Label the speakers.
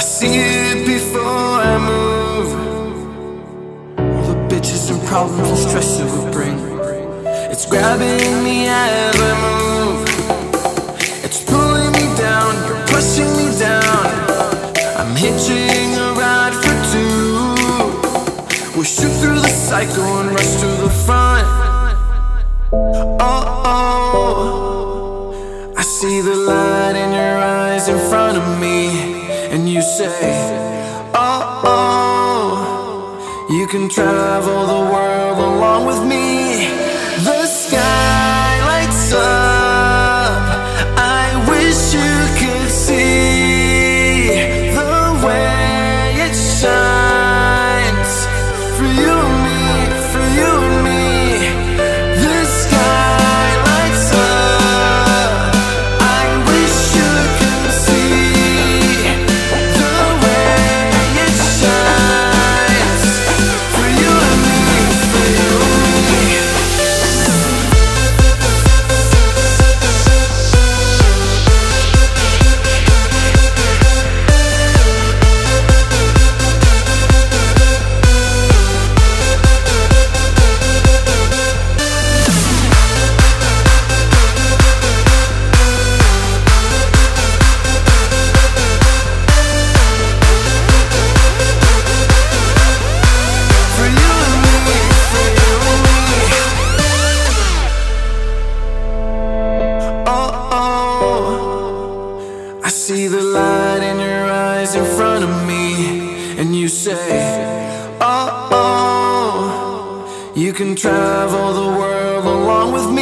Speaker 1: see it before I move. All the bitches and problems and stress it would bring. It's grabbing me as I move. It's pulling me down, you're pushing me down. I'm hitching a ride for two. We'll shoot through the cycle and rush to the front. Oh, oh, I see the light in your eyes in front of me. And you say, oh, oh, you can travel the world along with me. The sky lights up, I wish you could see the way it shines. For you and me, for you and me. The sky lights up, I wish you could see the way it shines. For you and me, for you and me. I see the light in your eyes in front of me. And you say, oh, oh, you can travel the world along with me.